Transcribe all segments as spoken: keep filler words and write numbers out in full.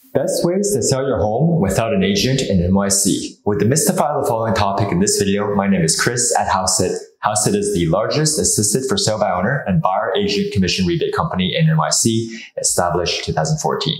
Best ways to sell your home without an agent in N Y C. With demystify the following topic in this video, my name is Chris at Hauseit. Hauseit is the largest assisted for sale by owner and buyer agent commission rebate company in N Y C, established two thousand fourteen.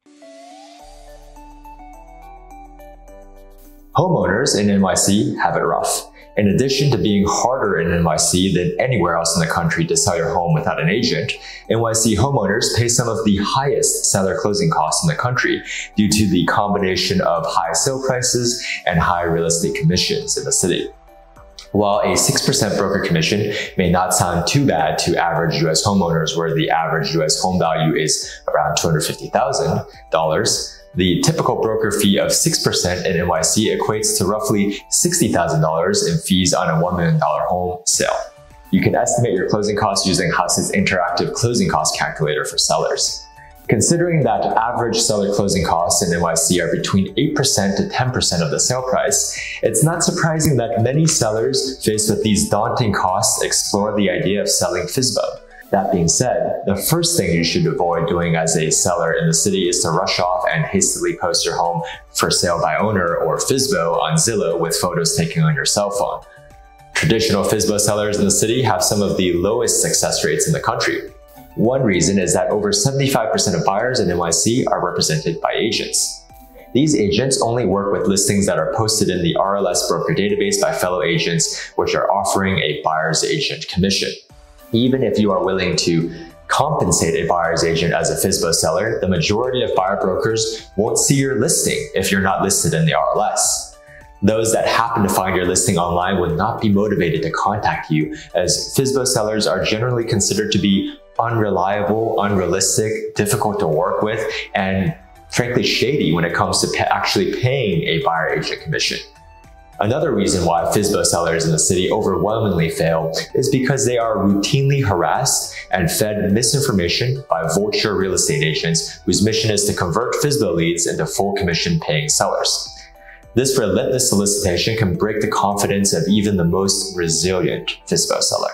Homeowners in N Y C have it rough. In addition to being harder in N Y C than anywhere else in the country to sell your home without an agent, N Y C homeowners pay some of the highest seller closing costs in the country due to the combination of high sale prices and high real estate commissions in the city. While a six percent broker commission may not sound too bad to average U S homeowners where the average U S home value is around two hundred fifty thousand dollars, the typical broker fee of six percent in N Y C equates to roughly sixty thousand dollars in fees on a one million dollar home sale. You can estimate your closing costs using Hauseit's interactive closing cost calculator for sellers. Considering that average seller closing costs in N Y C are between eight percent to ten percent of the sale price, it's not surprising that many sellers faced with these daunting costs explore the idea of selling F S B O. That being said, the first thing you should avoid doing as a seller in the city is to rush off and hastily post your home for sale by owner or F S B O on Zillow with photos taken on your cell phone. Traditional F S B O sellers in the city have some of the lowest success rates in the country. One reason is that over seventy-five percent of buyers in N Y C are represented by agents. These agents only work with listings that are posted in the R L S broker database by fellow agents, which are offering a buyer's agent commission. Even if you are willing to compensate a buyer's agent as a F S B O seller, the majority of buyer brokers won't see your listing if you're not listed in the R L S. Those that happen to find your listing online would not be motivated to contact you, as F S B O sellers are generally considered to be unreliable, unrealistic, difficult to work with, and frankly shady when it comes to actually paying a buyer agent commission. Another reason why F S B O sellers in the city overwhelmingly fail is because they are routinely harassed and fed misinformation by vulture real estate agents whose mission is to convert F S B O leads into full commission paying sellers. This relentless solicitation can break the confidence of even the most resilient F S B O seller.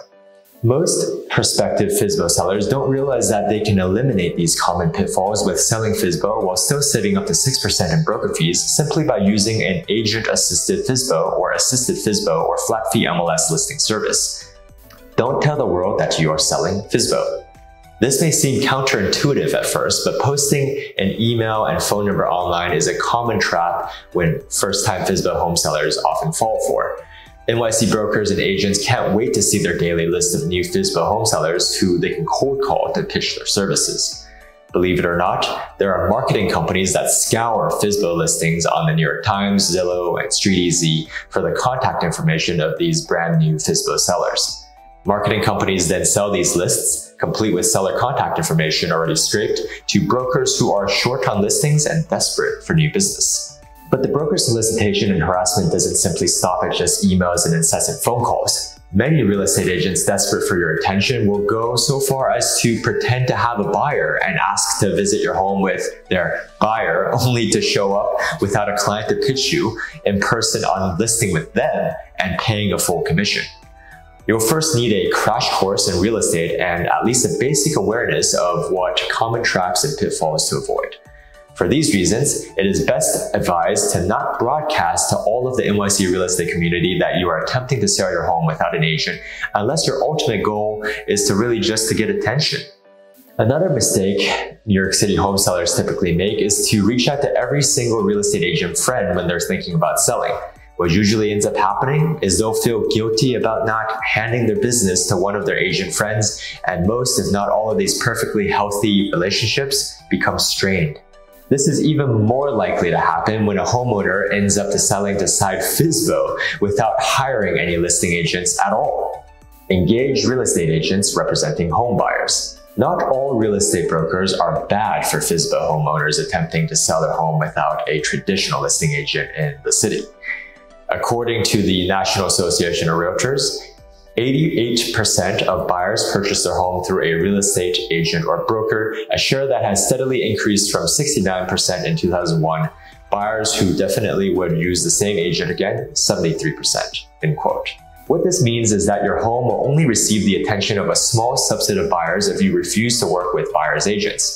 Most prospective F S B O sellers don't realize that they can eliminate these common pitfalls with selling F S B O while still saving up to six percent in broker fees simply by using an agent-assisted F S B O or assisted F S B O or flat fee M L S listing service. Don't tell the world that you are selling F S B O. This may seem counterintuitive at first, but posting an email and phone number online is a common trap when first-time F S B O home sellers often fall for. N Y C brokers and agents can't wait to see their daily list of new F S B O home sellers who they can cold call to pitch their services. Believe it or not, there are marketing companies that scour F S B O listings on the New York Times, Zillow, and StreetEasy for the contact information of these brand new F S B O sellers. Marketing companies then sell these lists, complete with seller contact information already scraped, to brokers who are short on listings and desperate for new business. But the broker solicitation and harassment doesn't simply stop at just emails and incessant phone calls. Many real estate agents desperate for your attention will go so far as to pretend to have a buyer and ask to visit your home with their buyer, only to show up without a client to pitch you in person on listing with them and paying a full commission. You'll first need a crash course in real estate and at least a basic awareness of what common traps and pitfalls to avoid. For these reasons, it is best advised to not broadcast to all of the N Y C real estate community that you are attempting to sell your home without an agent, unless your ultimate goal is to really just to get attention. Another mistake New York City home sellers typically make is to reach out to every single real estate agent friend when they're thinking about selling. What usually ends up happening is they'll feel guilty about not handing their business to one of their agent friends, and most, if not all of these perfectly healthy relationships become strained. This is even more likely to happen when a homeowner ends up deciding to side F S B O without hiring any listing agents at all. Engage real estate agents representing home buyers. Not all real estate brokers are bad for F S B O homeowners attempting to sell their home without a traditional listing agent in the city. According to the National Association of Realtors, eighty-eight percent of buyers purchase their home through a real estate agent or broker, a share that has steadily increased from sixty-nine percent in two thousand one. Buyers who definitely would use the same agent again, seventy-three percent, end quote. What this means is that your home will only receive the attention of a small subset of buyers if you refuse to work with buyer's agents.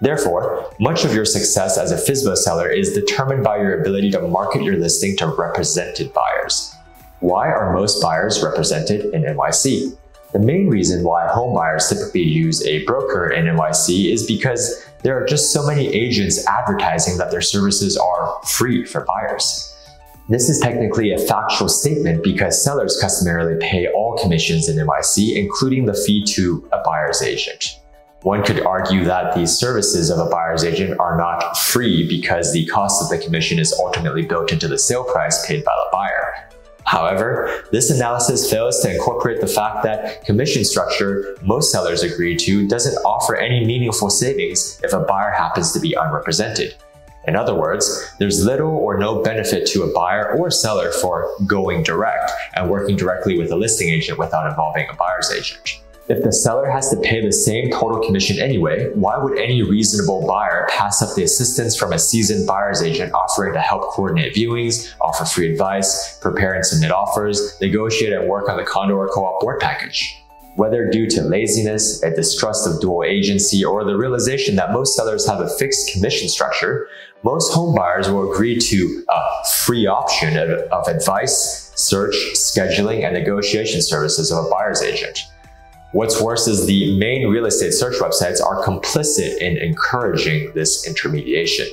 Therefore, much of your success as a F S B O seller is determined by your ability to market your listing to represented buyers. Why are most buyers represented in N Y C? The main reason why home buyers typically use a broker in N Y C is because there are just so many agents advertising that their services are free for buyers. This is technically a factual statement because sellers customarily pay all commissions in N Y C, including the fee to a buyer's agent. One could argue that the services of a buyer's agent are not free because the cost of the commission is ultimately built into the sale price paid by the buyer. However, this analysis fails to incorporate the fact that commission structure most sellers agree to doesn't offer any meaningful savings if a buyer happens to be unrepresented. In other words, there's little or no benefit to a buyer or seller for going direct and working directly with a listing agent without involving a buyer's agent. If the seller has to pay the same total commission anyway, why would any reasonable buyer pass up the assistance from a seasoned buyer's agent offering to help coordinate viewings, offer free advice, prepare and submit offers, negotiate and work on the condo or co-op board package? Whether due to laziness, a distrust of dual agency, or the realization that most sellers have a fixed commission structure, most home buyers will agree to a free option of, of advice, search, scheduling, and negotiation services of a buyer's agent. What's worse is the main real estate search websites are complicit in encouraging this intermediation.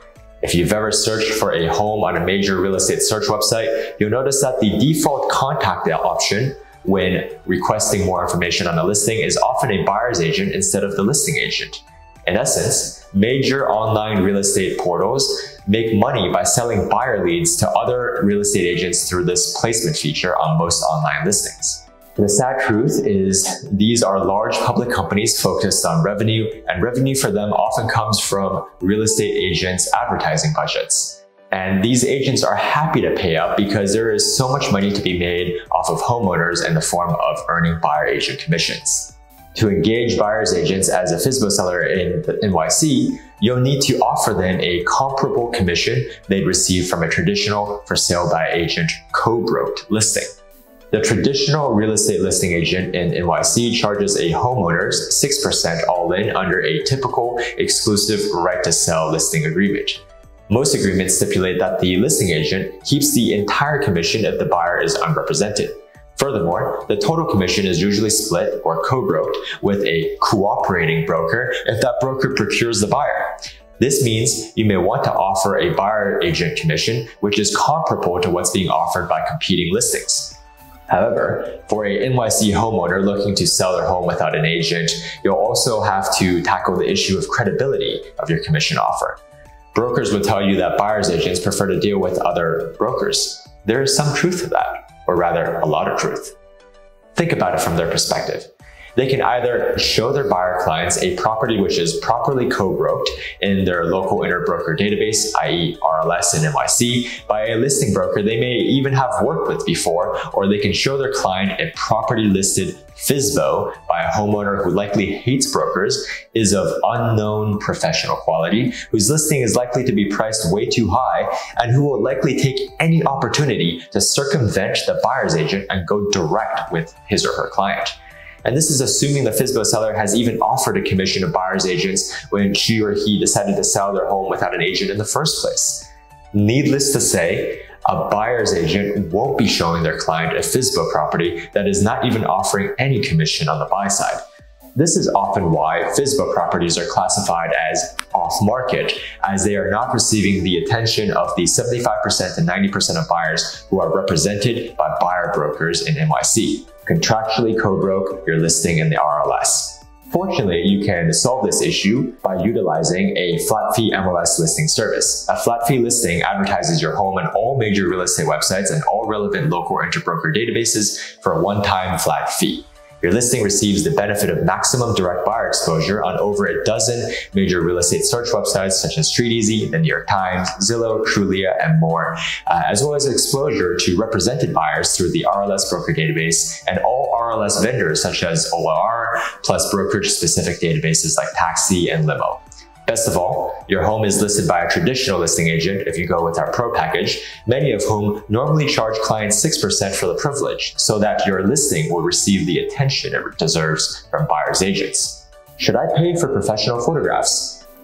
If you've ever searched for a home on a major real estate search website, you'll notice that the default contact option when requesting more information on a listing is often a buyer's agent instead of the listing agent. In essence, major online real estate portals make money by selling buyer leads to other real estate agents through this placement feature on most online listings. The sad truth is these are large public companies focused on revenue, and revenue for them often comes from real estate agents' advertising budgets. And these agents are happy to pay up because there is so much money to be made off of homeowners in the form of earning buyer agent commissions. To engage buyer's agents as a F S B O seller in the N Y C, you'll need to offer them a comparable commission they'd receive from a traditional for sale by agent co-broke listing. The traditional real estate listing agent in N Y C charges a homeowner's six percent all-in under a typical exclusive right-to-sell listing agreement. Most agreements stipulate that the listing agent keeps the entire commission if the buyer is unrepresented. Furthermore, the total commission is usually split or co-broked with a cooperating broker if that broker procures the buyer. This means you may want to offer a buyer agent commission, which is comparable to what's being offered by competing listings. However, for a N Y C homeowner looking to sell their home without an agent, you'll also have to tackle the issue of credibility of your commission offer. Brokers will tell you that buyer's agents prefer to deal with other brokers. There is some truth to that, or rather a lot of truth. Think about it from their perspective. They can either show their buyer clients a property which is properly co-broked in their local interbroker database, that is R L S in N Y C, by a listing broker they may even have worked with before, or they can show their client a property listed F S B O by a homeowner who likely hates brokers, is of unknown professional quality, whose listing is likely to be priced way too high, and who will likely take any opportunity to circumvent the buyer's agent and go direct with his or her client. And this is assuming the F S B O seller has even offered a commission to buyer's agents when she or he decided to sell their home without an agent in the first place. Needless to say, a buyer's agent won't be showing their client a F S B O property that is not even offering any commission on the buy side. This is often why F S B O properties are classified as off-market, as they are not receiving the attention of the seventy-five percent to ninety percent of buyers who are represented by buyer brokers in N Y C. Contractually co-broke your listing in the R L S. Fortunately, you can solve this issue by utilizing a flat fee M L S listing service. A flat fee listing advertises your home on all major real estate websites and all relevant local interbroker databases for a one-time flat fee. Your listing receives the benefit of maximum direct buyer exposure on over a dozen major real estate search websites such as StreetEasy, the New York Times, Zillow, Trulia, and more, uh, as well as exposure to represented buyers through the R L S broker database and all R L S vendors such as O L R, plus brokerage-specific databases like Taxi and Limo. Best of all, your home is listed by a traditional listing agent if you go with our Pro package, many of whom normally charge clients six percent for the privilege, so that your listing will receive the attention it deserves from buyer's agents. Should I pay for professional photographs?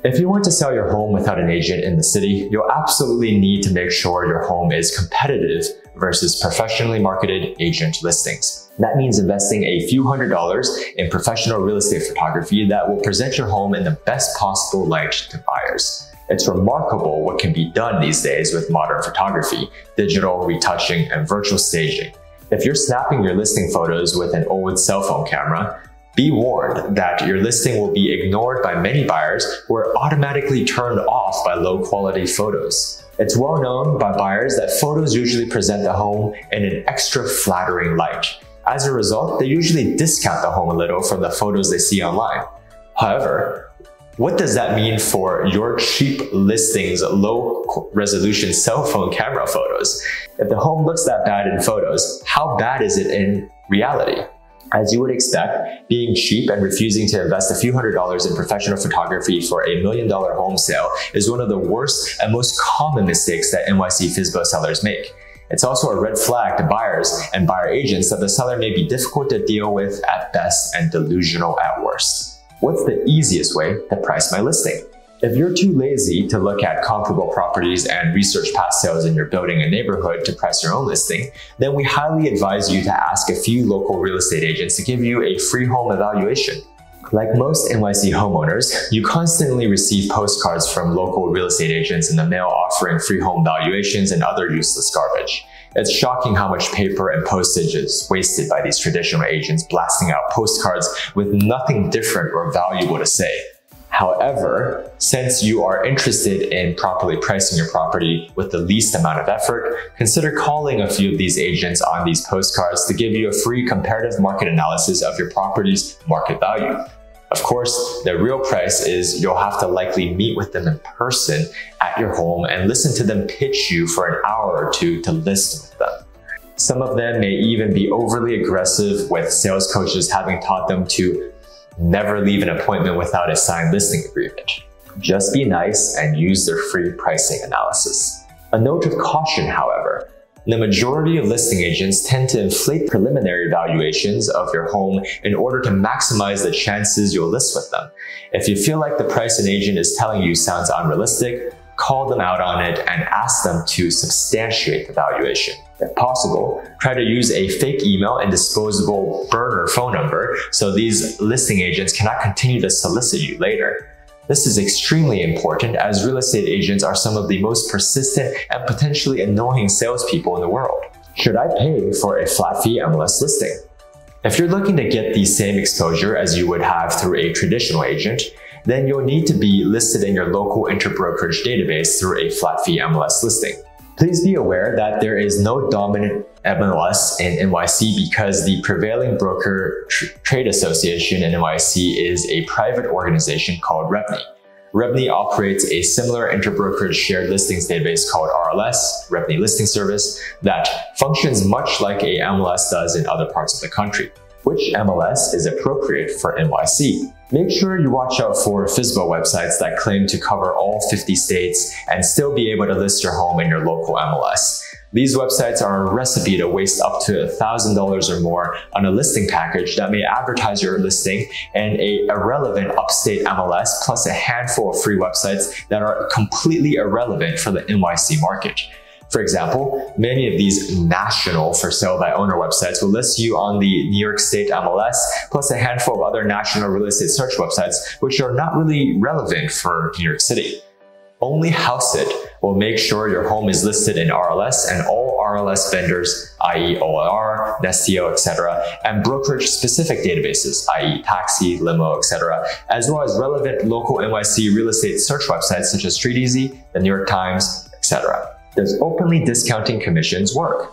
If you want to sell your home without an agent in the city, you'll absolutely need to make sure your home is competitive versus professionally marketed agent listings. That means investing a few hundred dollars in professional real estate photography that will present your home in the best possible light to buyers. It's remarkable what can be done these days with modern photography, digital retouching, and virtual staging. If you're snapping your listing photos with an old cell phone camera, be warned that your listing will be ignored by many buyers who are automatically turned off by low-quality photos. It's well known by buyers that photos usually present the home in an extra flattering light. As a result, they usually discount the home a little from the photos they see online. However, what does that mean for your cheap listings, low-resolution cell phone camera photos? If the home looks that bad in photos, how bad is it in reality? As you would expect, being cheap and refusing to invest a few hundred dollars in professional photography for a million dollar home sale is one of the worst and most common mistakes that N Y C F S B O sellers make. It's also a red flag to buyers and buyer agents that the seller may be difficult to deal with at best and delusional at worst. What's the easiest way to price my listing? If you're too lazy to look at comparable properties and research past sales in your building and neighborhood to price your own listing, then we highly advise you to ask a few local real estate agents to give you a free home evaluation. Like most N Y C homeowners, you constantly receive postcards from local real estate agents in the mail offering free home valuations and other useless garbage. It's shocking how much paper and postage is wasted by these traditional agents blasting out postcards with nothing different or valuable to say. However, since you are interested in properly pricing your property with the least amount of effort, consider calling a few of these agents on these postcards to give you a free comparative market analysis of your property's market value. Of course, the real price is you'll have to likely meet with them in person at your home and listen to them pitch you for an hour or two to list with them. Some of them may even be overly aggressive, with sales coaches having taught them to never leave an appointment without a signed listing agreement. Just be nice and use their free pricing analysis. A note of caution, however, the majority of listing agents tend to inflate preliminary valuations of your home in order to maximize the chances you'll list with them. If you feel like the price an agent is telling you sounds unrealistic, call them out on it and ask them to substantiate the valuation. If possible, try to use a fake email and disposable burner phone number so these listing agents cannot continue to solicit you later. This is extremely important as real estate agents are some of the most persistent and potentially annoying salespeople in the world. Should I pay for a flat fee M L S listing? If you're looking to get the same exposure as you would have through a traditional agent, then you'll need to be listed in your local interbrokerage database through a flat fee M L S listing. Please be aware that there is no dominant M L S in N Y C because the prevailing broker tr trade association in N Y C is a private organization called R E B N Y. R E B N Y operates a similar interbrokerage shared listings database called R L S, R E B N Y Listing Service, that functions much like a M L S does in other parts of the country. Which M L S is appropriate for N Y C? Make sure you watch out for F S B O websites that claim to cover all fifty states and still be able to list your home in your local M L S. These websites are a recipe to waste up to one thousand dollars or more on a listing package that may advertise your listing in a irrelevant upstate M L S plus a handful of free websites that are completely irrelevant for the N Y C market. For example, many of these national for sale by owner websites will list you on the New York State M L S, plus a handful of other national real estate search websites, which are not really relevant for New York City. Only Hauseit will make sure your home is listed in R L S and all R L S vendors, that is O L R, Nestio, et cetera, and brokerage-specific databases, that is Taxi, Limo, et cetera, as well as relevant local N Y C real estate search websites such as StreetEasy, the New York Times, et cetera. Does openly discounting commissions work?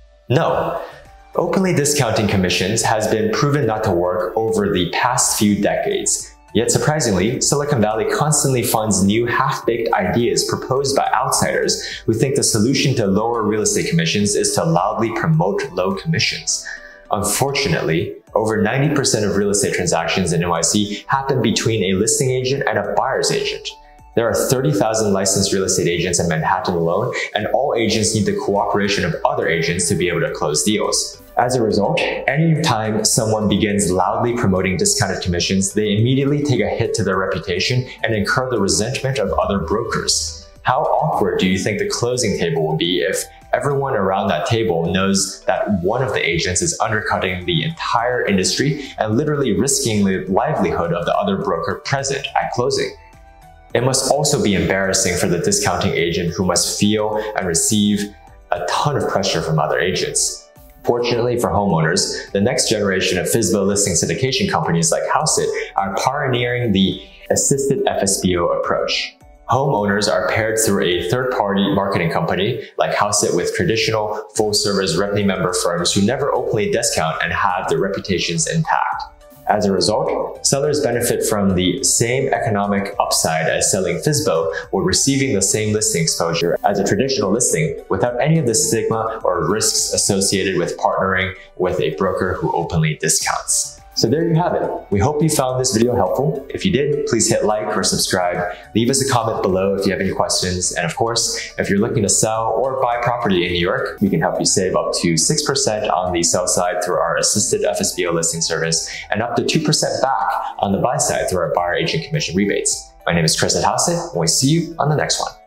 No. Openly discounting commissions has been proven not to work over the past few decades. Yet surprisingly, Silicon Valley constantly funds new half-baked ideas proposed by outsiders who think the solution to lower real estate commissions is to loudly promote low commissions. Unfortunately, over ninety percent of real estate transactions in N Y C happen between a listing agent and a buyer's agent. There are thirty thousand licensed real estate agents in Manhattan alone, and all agents need the cooperation of other agents to be able to close deals. As a result, anytime someone begins loudly promoting discounted commissions, they immediately take a hit to their reputation and incur the resentment of other brokers. How awkward do you think the closing table will be if everyone around that table knows that one of the agents is undercutting the entire industry and literally risking the livelihood of the other broker present at closing? It must also be embarrassing for the discounting agent who must feel and receive a ton of pressure from other agents. Fortunately for homeowners, the next generation of F S B O listing syndication companies like Hauseit are pioneering the assisted F S B O approach. Homeowners are paired through a third-party marketing company like Hauseit with traditional full-service revenue member firms who never openly discount and have their reputations intact. As a result, sellers benefit from the same economic upside as selling F S B O while receiving the same listing exposure as a traditional listing without any of the stigma or risks associated with partnering with a broker who openly discounts. So there you have it. We hope you found this video helpful. If you did, please hit like or subscribe. Leave us a comment below if you have any questions. And of course, if you're looking to sell or buy property in New York, we can help you save up to six percent on the sell side through our assisted F S B O listing service and up to two percent back on the buy side through our buyer agent commission rebates. My name is Chris at Hauseit, and we'll see you on the next one.